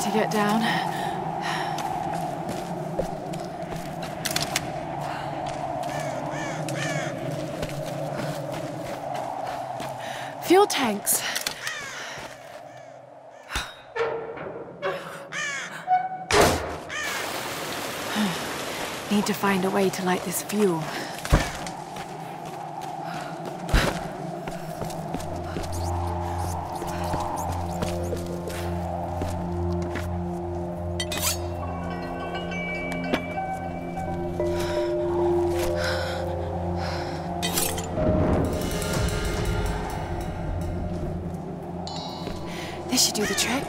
to get down. Fuel tanks. Need to find a way to light this fuel. This should do the trick.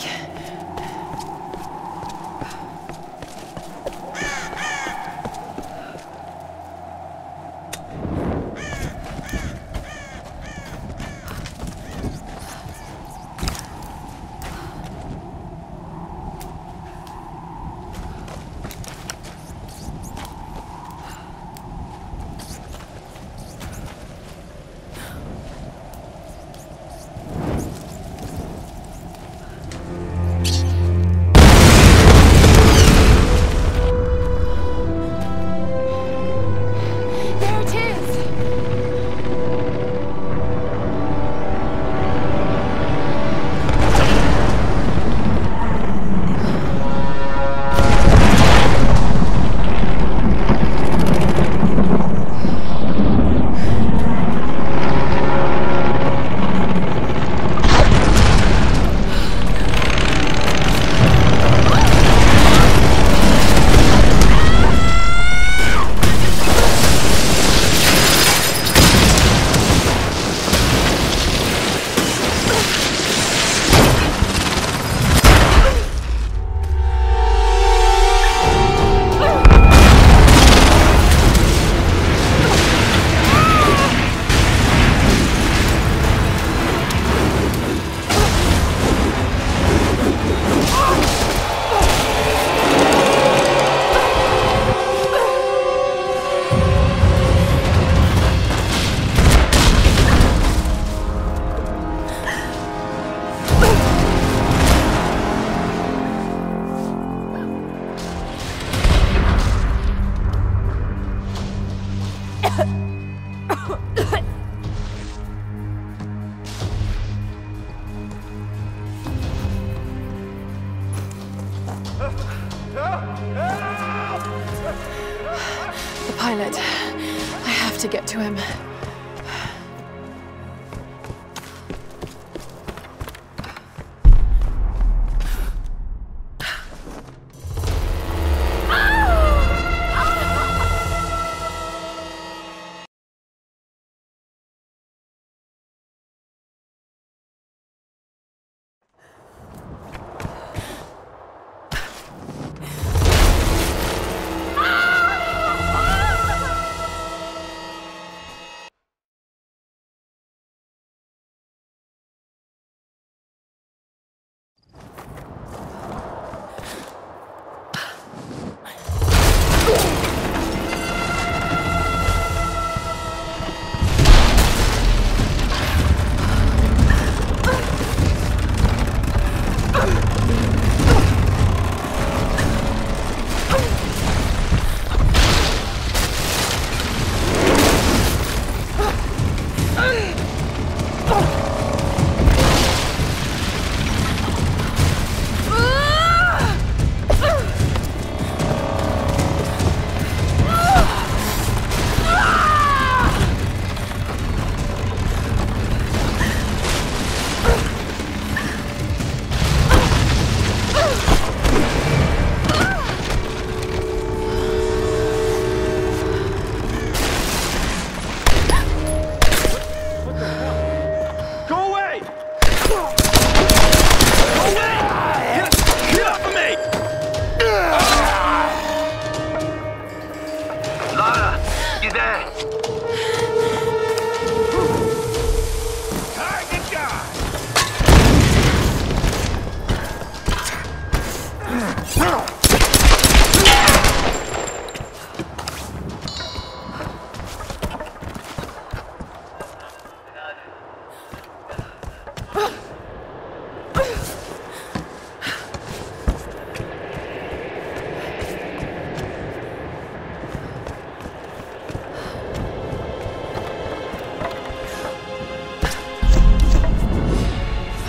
The pilot. I have to get to him.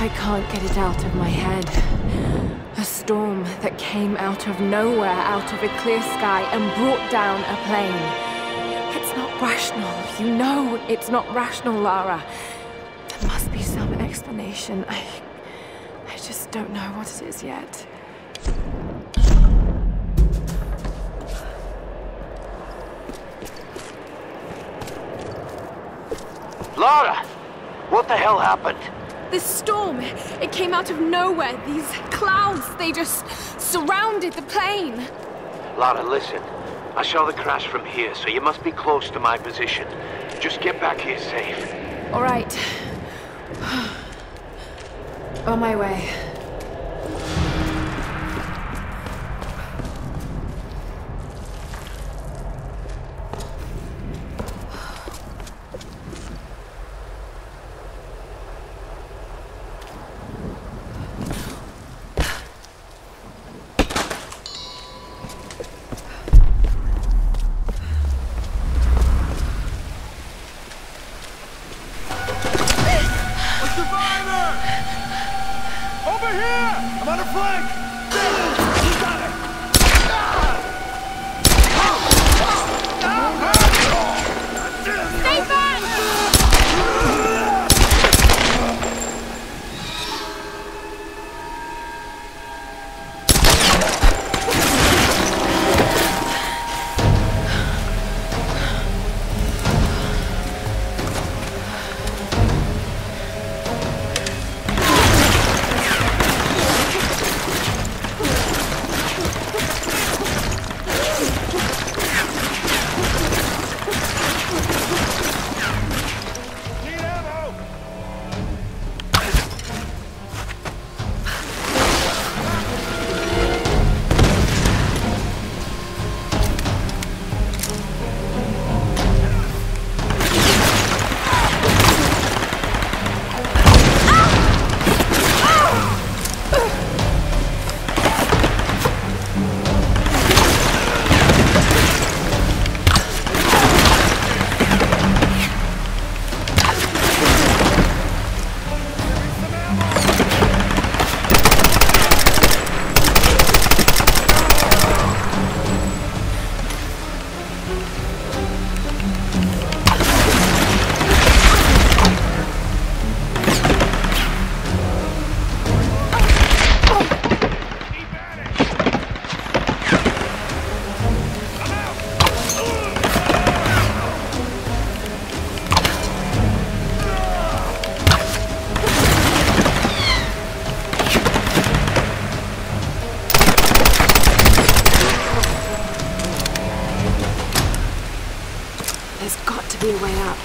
I can't get it out of my head. A storm that came out of nowhere, out of a clear sky, and brought down a plane. It's not rational. You know it's not rational, Lara. There must be some explanation. I just don't know what it is yet. Lara! What the hell happened? This storm, it came out of nowhere. These clouds, they just surrounded the plane. Lara, listen. I saw the crash from here, so you must be close to my position. Just get back here safe. All right. On my way. There's got to be a way up.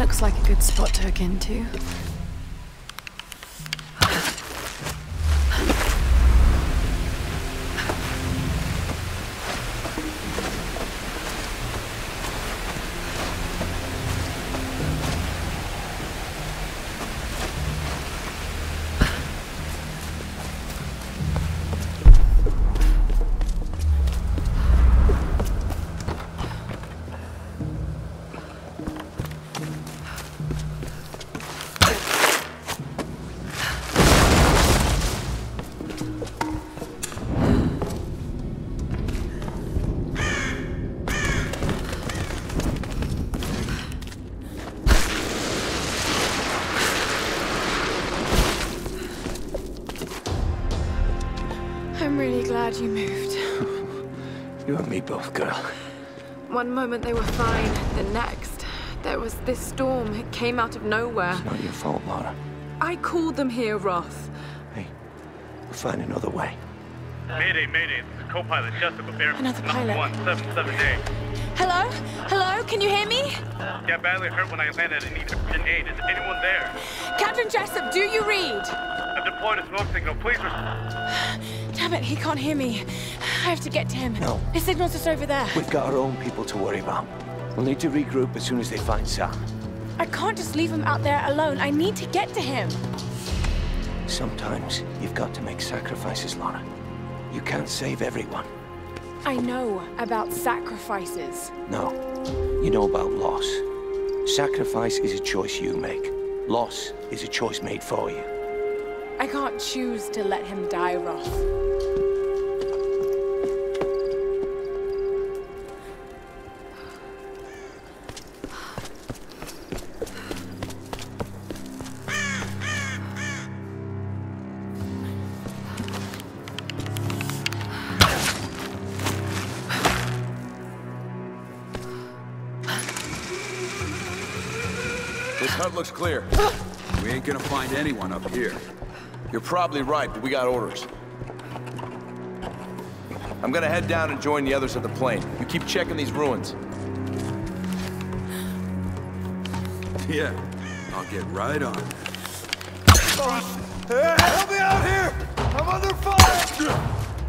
looks like a good spot to hook into. I'm really glad you moved. You and me both, girl. One moment they were fine, the next, there was this storm. It came out of nowhere. It's not your fault, Lara. I called them here, Roth. Hey, we'll find another way. Mayday, mayday. This is co-pilot Jessica Bear. Another pilot. 177A. Hello? Hello? Can you hear me? Got badly hurt when I landed and needed urgent aid. Is anyone there? Captain Jessup, do you read? I've deployed a smoke signal. Please Damn it, he can't hear me. I have to get to him. No. His signal's just over there. We've got our own people to worry about. We'll need to regroup as soon as they find Sam. I can't just leave him out there alone. I need to get to him. Sometimes you've got to make sacrifices, Lara. You can't save everyone. I know about sacrifices. No, you know about loss. Sacrifice is a choice you make. Loss is a choice made for you. I can't choose to let him die, Roth. This hut looks clear. We ain't gonna find anyone up here. You're probably right, but we got orders. I'm gonna head down and join the others at the plane. You keep checking these ruins. Yeah, I'll get right on. Help me out here! I'm under fire!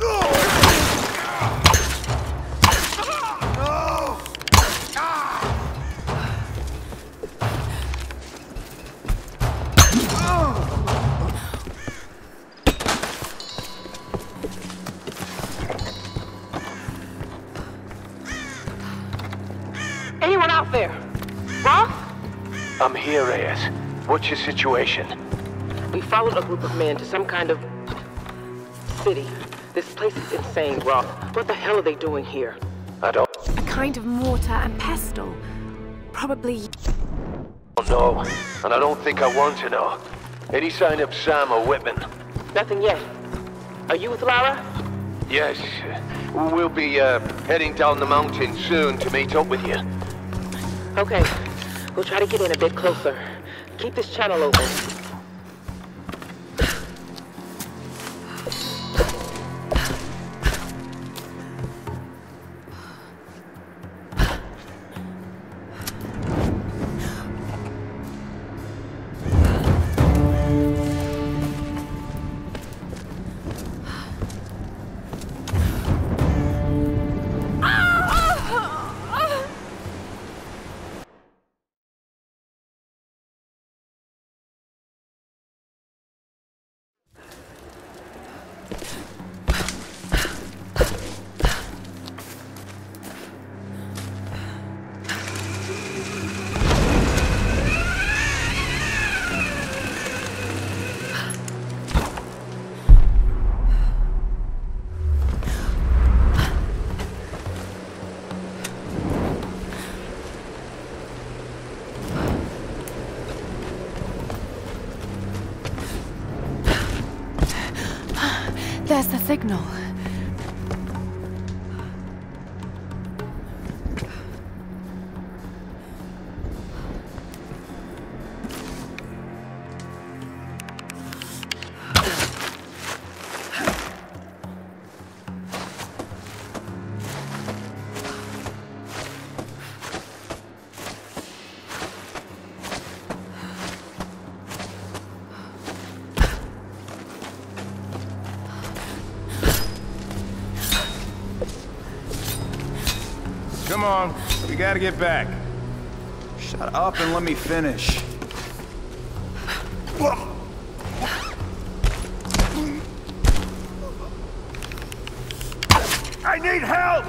Anyone out there? Roth? I'm here, Reyes. What's your situation? We followed a group of men to some kind of city. This place is insane, Roth. What the hell are they doing here? I don't A kind of mortar and pestle. Probably... know, and I don't think I want to know. Any sign of Sam or Whitman? Nothing yet. Are you with Lara? Yes. We'll be heading down the mountain soon to meet up with you. Okay. We'll try to get in a bit closer. Keep this channel open. There's the signal. come on. We gotta get back. Shut up and let me finish. I need help!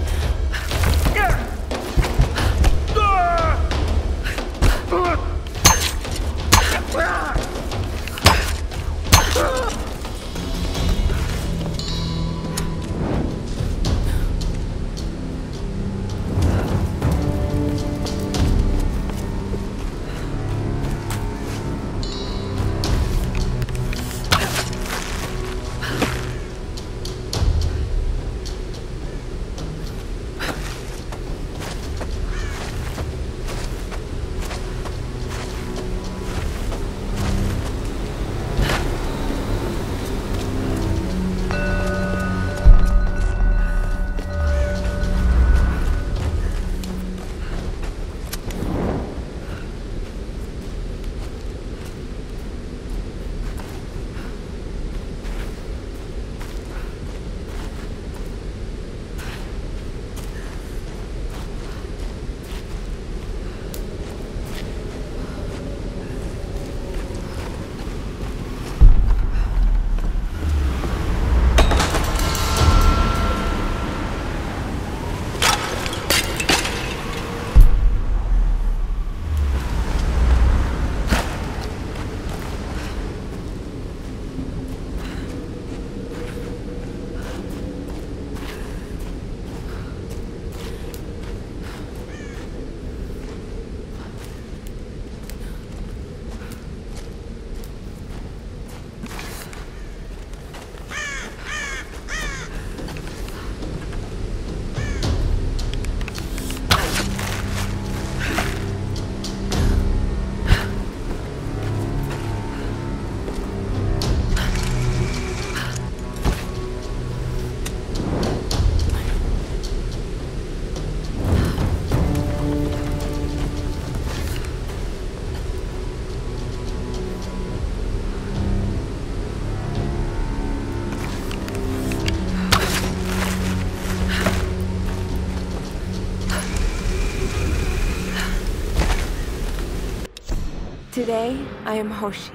Today, I am Hoshi.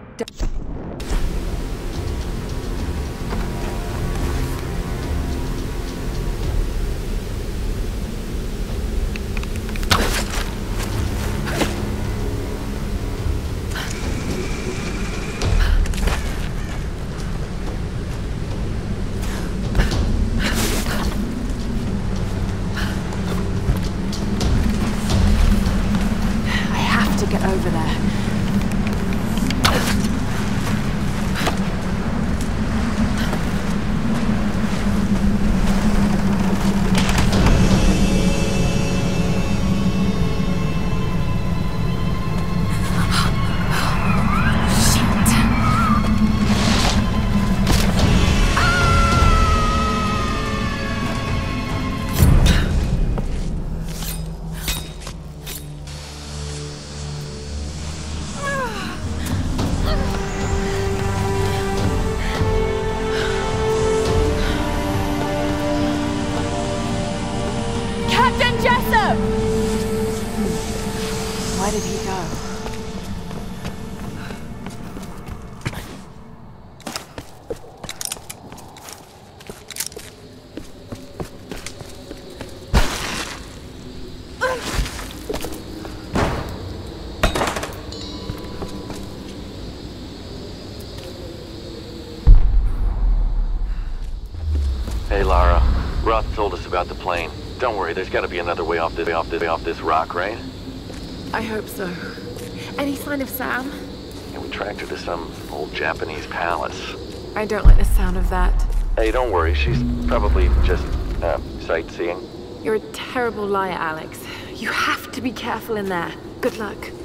I have to get over there. Where did he go? Hey, Lara. Roth told us about the plane. Don't worry, there's gotta be another way off this rock, right? I hope so. Any sign of Sam? Yeah, we tracked her to some old Japanese palace. I don't like the sound of that. Hey, don't worry, she's probably just, sightseeing. You're a terrible liar, Alex. You have to be careful in there. Good luck.